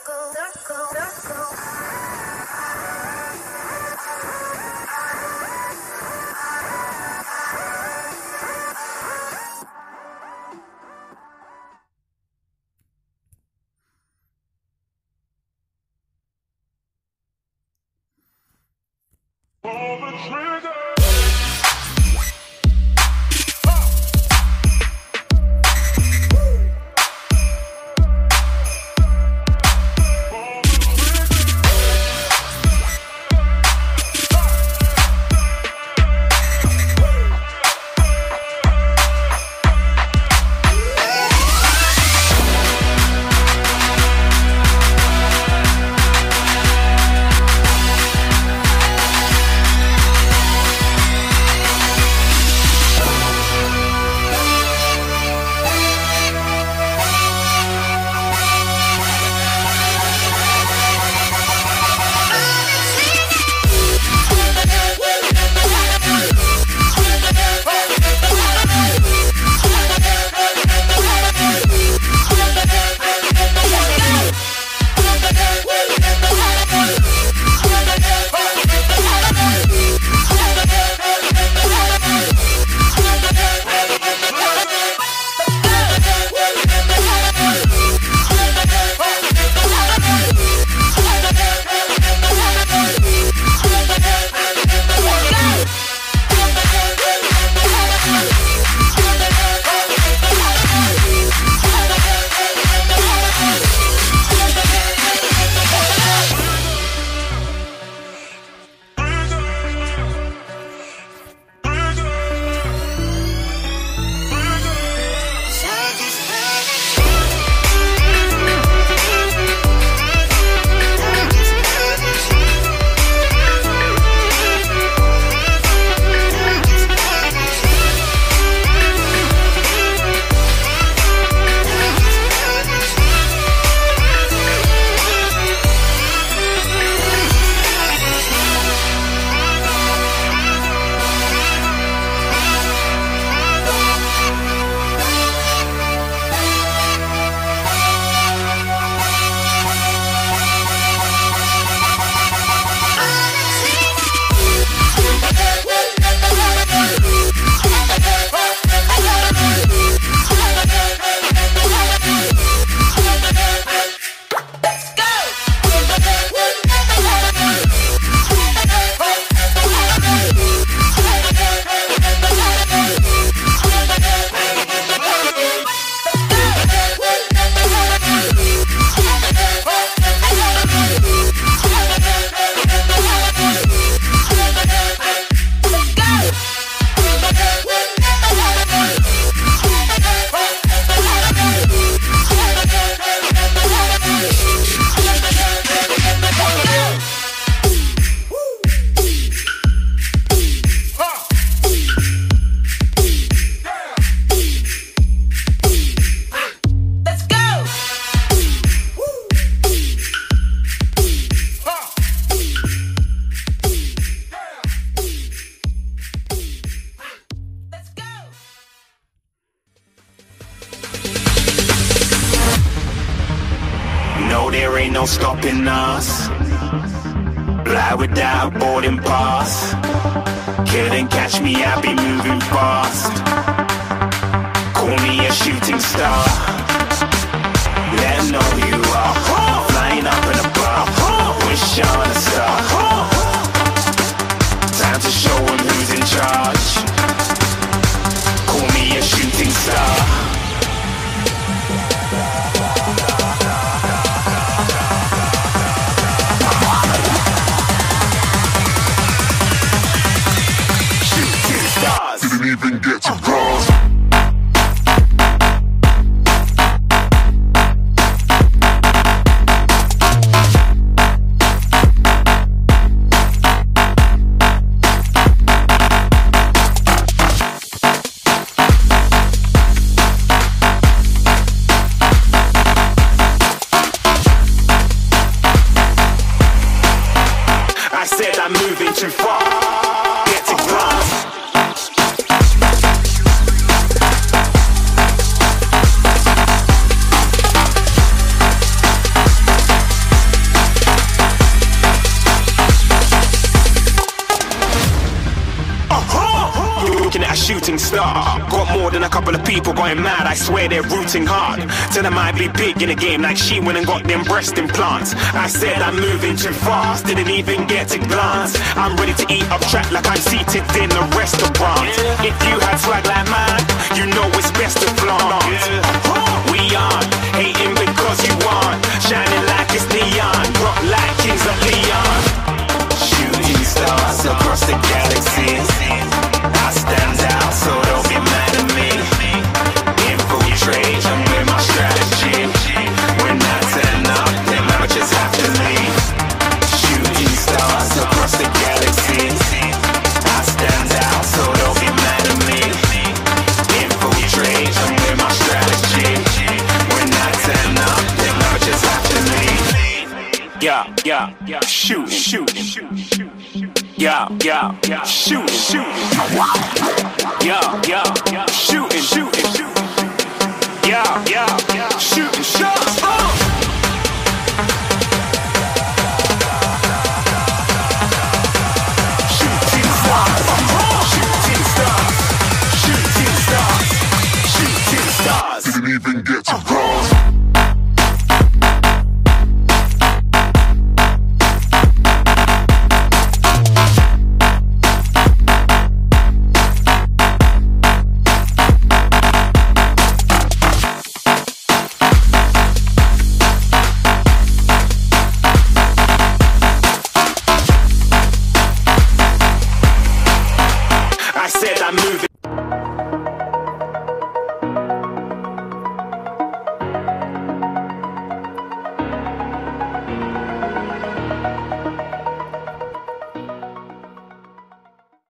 there ain't no stopping us. Fly without boarding pass. Couldn't catch me, I be moving fast. Call me a shooting star. Let 'em know who you are. Flying up in a bar. Wish on a star. Time to show 'em who's in charge. Call me a shooting star. Didn't even get to cross. shooting star. Got more than a couple of people going mad, I swear they're rooting hard. Tell them I'd be big in the game like she went and got them breast implants. I said I'm moving too fast, didn't even get to glance. I'm ready to eat up track like I'm seated in a restaurant. If you had swag like mine, you know it's best to flaunt. We aren't hating because you aren't shining like it's neon, rock like kings of Leon. Shooting stars across the galaxy, I stand out, so don't be mad at me. Infiltrate, I'm with my strategy. When I turn up, them amateurs have to leave. Shooting stars across the galaxy, I stand out, so don't be mad at me. Infiltrate, I'm with my strategy. When I turn up, them amateurs have to leave. Yeah, shooting. Yeah, shooting. Yeah, shooting. Yeah, shooting shots.